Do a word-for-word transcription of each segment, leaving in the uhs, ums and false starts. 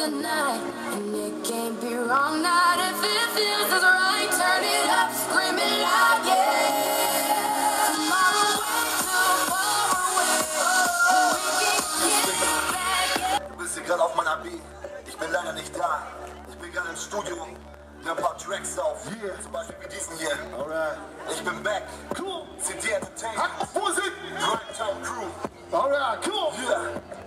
the night, and it can't be wrong. Not if it feels as right. Turn it up, scream it loud, yeah. Tomorrow way too far away. Oh, we can get back. Du bist hier gerade auf meiner B. Ich bin leider nicht da. Ich bin gerade im Studio. Nimm ein paar Tracks auf. Yeah. Zum Beispiel wie diesen hier. Alright. Ich bin back. Cool. C D Entertainment. Wo sind? Primetime Crew. Alright, cool. Yeah.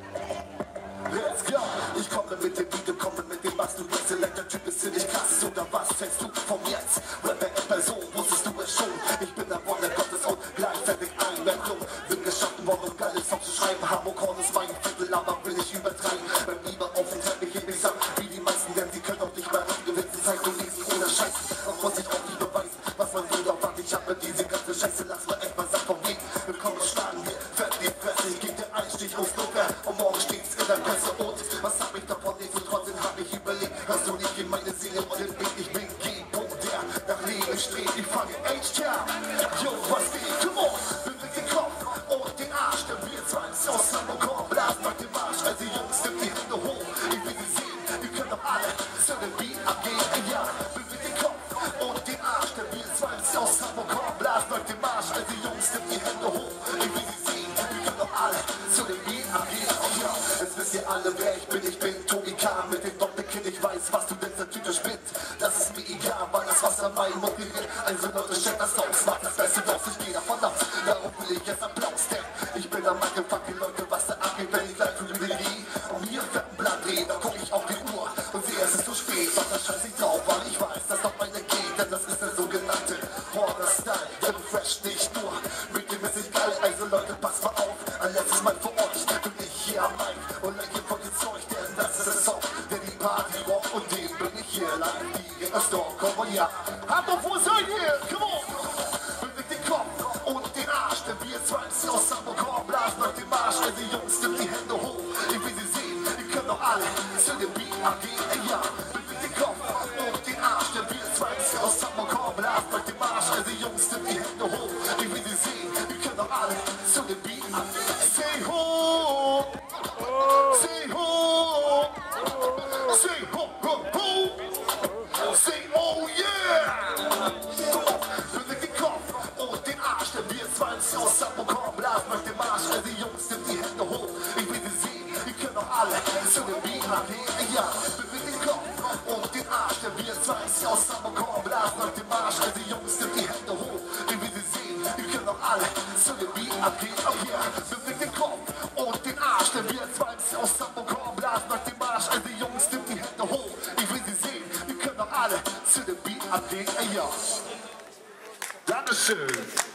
Let's go! Ich komme mit dem Beat, komme mit dem Bass. Du exzellenter Typ, bist du nicht krass? Oder was hältst du von jetzt? Rapper in Person, wusstest du es schon? Ich bin der Wonder Gottes und gleichzeitig ein Mentor. Bin geschaffen worden, um geile Songs zu schreiben. Hamburg ist mein Viertel, aber will ich übertreiben. Beim lieber Aufenthalt mich in mich an, wie die meisten, denn sie können auch nicht mehr auf gewissen Zeit und lesen oder scheißen. Und muss ich auch nicht beweisen, was mein Bruder war. Ich hab mir diese ganze Scheiße, lass mal echt mal Sachen vom Weg. Willkommen, schlagen wir, fett die Fresse. Ich geb dir einen Stich aufs Locker und morgen steht's in der Presse. Und was hab ich davon nicht und trotzdem hab ich überlegt. Hörst du nicht in meine Seele und den Weg, ich bin G-Punkt, der nach Leben strebt. Ich fange H-K. Yo, was geht? Come on, beweg den Kopf und den Arsch. Der wir zwanzig aus Hamburg kommen, blasen nach dem Marsch. Also Jungs, nimmt die Hände hoch, ich will sie sehen. Wir können doch alle zu dem Beat abgehen. Ja, beweg den Kopf und den Arsch. Der wir zwanzig aus Hamburg kommen, blasen nach dem Marsch. Also Jungs, nimmt die Hände hoch, ich will sie sehen. Wir können doch alle zu dem Beat abgehen. Ja, es wisst ihr alle, wer ich bin. Ich bin Tobi K. mit dem Doppelkinn. Ich weiß, was du denkst, der Tüte spinnt. Das ist mir egal, weil das Wasser mein Mund gerät. Also Leute, check das aus, macht das Beste draus. Ich geh davon aus, darum will ich jetzt Applaus. Denn ich bin der Mann, fucking Leute, was da abgeht, wenn ich live für die und mir fährt ein Blatt drehen, da guck ich auf die Uhr und sehe, es ist zu spät. Doch das scheiß ich drauf, weil ich weiß, dass noch meine geht. Denn das ist der sogenannte Horror-Style. Der fresh nicht nur mit dem ist ich geil. Also Leute, passt mal auf, ein letztes Mal vor Ort. Bin ich hier am Mic und lenke von dem Zeug, denn das ist der Song, der die Party rockt. Und den bin ich hier live, die in der Store kommen, ja. Hamburg, wo seid ihr? Come on! Beweg den Kopf und den Arsch, denn wir zwanzig aus Hamburg kommen, blasen nach dem Marsch. Also Jungs, nimmt die Hände hoch, ich will sie sehen. Wir können doch alle zu dem Beat abgehen, ja. Beweg den Kopf und den Arsch, denn wir zwanzig aus Hamburg kommen, blasen nach dem Marsch. Also Jungs, nimmt die Hände hoch, ich will sie sehen. Wir können doch alle zu dem Beat abgehen. Say ho! Say ho! Say ho, ho, ho! Say oh yeah! Beweg den Kopf und den Arsch, denn wir zwanzig aus Hamburg kommen, blasen nach dem Marsch. Also Jungs, nimmt die Hände hoch, ich will sie sehen. Wir können doch alle zu dem Beat abgehen, ja. Beweg den Kopf und den Arsch, denn wir zwanzig aus Hamburg kommen, blasen nach dem Marsch. Also Jungs, nimmt die Hände hoch, ich will sie sehen. Wir können doch alle zu dem Beat abgehen, oh yeah. Beweg den Kopf und den Arsch, denn wir zwanzig aus Hamburg kommen, blasen nach dem Marsch. Also Jungs, nimmt die Hände hoch, ich will sie sehen. Wir können doch alle zu dem Beat abgehen, ja. Dankeschön.